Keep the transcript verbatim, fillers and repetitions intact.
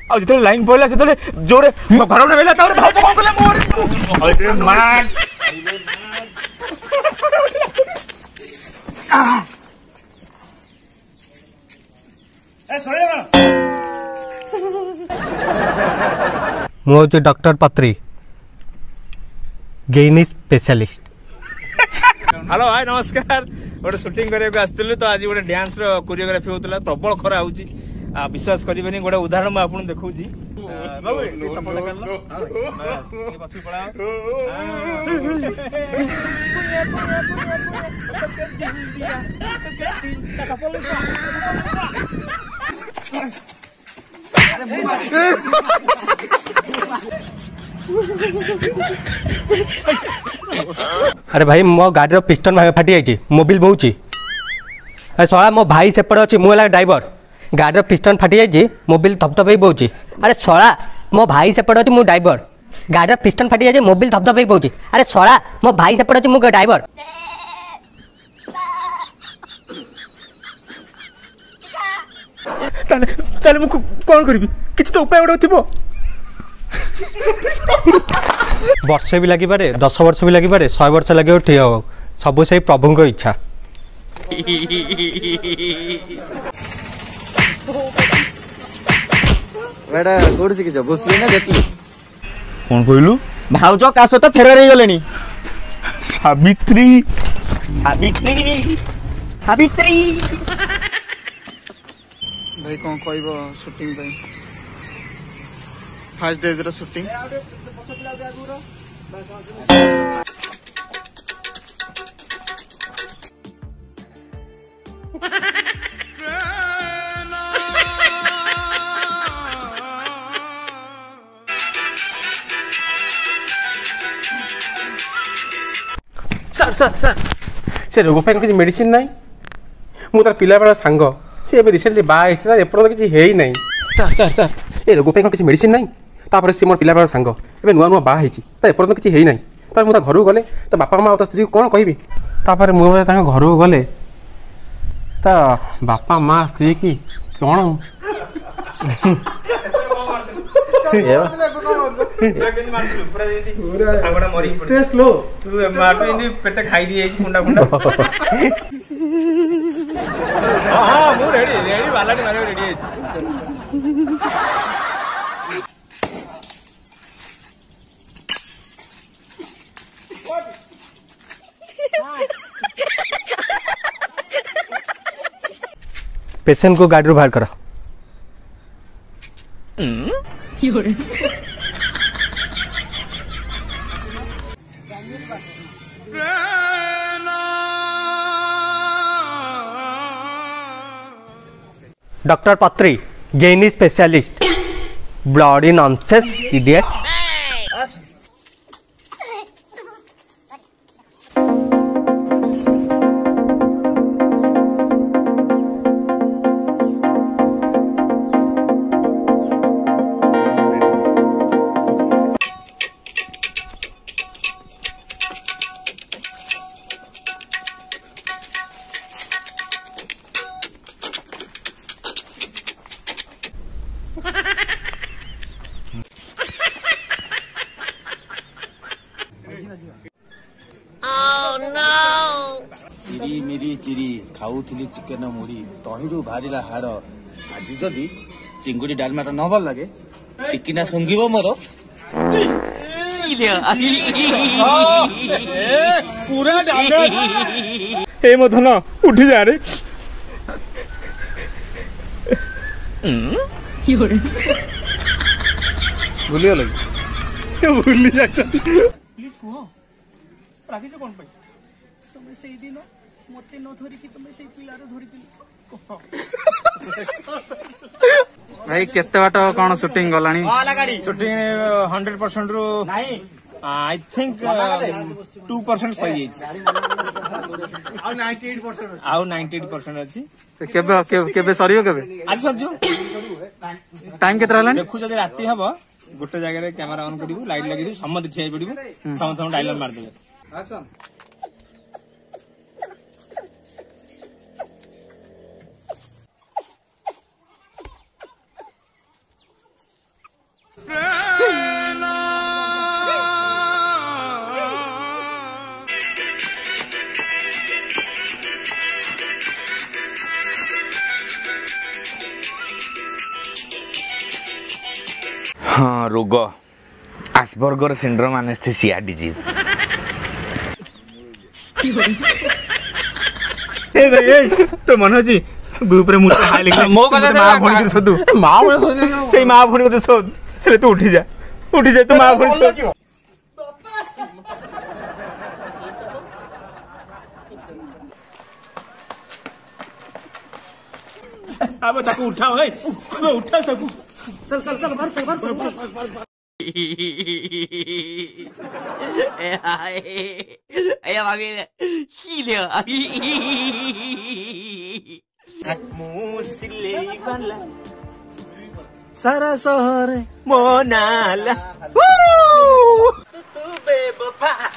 आ जिते लाइन पड़ला से जोरे घर में वेला तारे भाव कौन कले मोर अरे मान ए सोरे मु हूँ डॉक्टर पत्री गेनी स्पेशलिस्ट। हेलो हाय नमस्कार गोटे शूटिंग करने आसलु तो आज गोटे डांस रो कोरियोग्राफी होता प्रबल खरा होची विश्वास करेंगे गोटे उदाहरण मुझे आपको देखी अरे भाई मो गाड़ी पिस्टन फाटी जाइए मोबिल बोची सला मो भाई सेपटे अच्छी मुझे ड्राइवर गाड़ी पिस्टन फाटी जाइए मोबिल धपधप बोची। अरे सला मो भाई सेपटे अच्छी मु ड्राइवर गाड़ी पिस्टन फाटी जाइए मोबिल धपधप बोची। अरे सला मो भाई सेपटे अच्छी मु ड्राइवर ताले कौन करी किसी तो उपाय गोटे थो वर्षे भी लगे दस वर्ष भी लगे शहे वर्ष लगे ठीक हो सब से प्रभु को इच्छा। कौन कहलु भाउज का सहित फेरार गले सावित्री सावित्री सावित्री भाई कौन कह शूटिंग फास्ट डेज रो शूटिंग सर सर सर से रोग किसी मेडिसिन ना मु तार पिला बेला सांग सी रिसेंटली बाहर एपर्त किसी है ना सर सर सर ये रोग किसी मेडिसिन ना तापर सी मोर पिला बेला सांग ए नुआ नुआ बाहर एपर्त किसी है ना तार मुझे घर गले तो बापा माँ तो स्त्री कौन कहि तापर मुझे घर गले तो बापा माँ स्त्री की कौन पेट खाई दी मुंडा मुंडा हाँ मु रेडी रेडी बालाटी मारे रेडी है पेशेंट को गाड़ी बाहर करो। डॉक्टर पत्री गेनी स्पेशलिस्ट ब्लडी नॉनसेंस इडियट। चिरी मेरी चिरी खाऊली चिकेन मुड़ी तहिरू बाहरा हाड़ आज जदि चिंगुड़ी डालमाटा न भल लगे टिकिना सुंगिब मोर पूरा ए मो धन उठी जा रे भूली गल भूली जाती प्लीज कह राखी कौन पाई तुम से दिन मत न धरिकी तुम से पिलार धरिकी भाई केते बाट कौन शूटिंग गलानी शूटिंग हंड्रेड परसेंट रु आई थिंक टू परसेंट सही आउ नाइंटी एट परसेंट आउ नाइंटी एट परसेंट अच्छी केबे केबे सरियो केबे आज सरजो टाइम केते रहला देखु जदि राती हबो गोटे जगह रे कैमरा ऑन करिवु लाइट लगी दिबु समझ ठिया पड़िबु समझ डायलॉग मार देबे एक्शन। हाँ रोग आसबर्गर सिंड्रोम एनेस्थेसिया डिजीज। ए भाई तो मन अछि ग्रुप रे मुझे हाय लिख मो कथा मां फोन कर सोदू मां बोले सेई मां फोन कर सोद रे तू उठी जा उठी जा तू मां फोन सोद अब ताको उठाओ ए उठा सब चल चल चल मार चल मार चल 哎呀妈逼的，细的， मुसिले वाला सारा शहर मोनाला तू बेवफा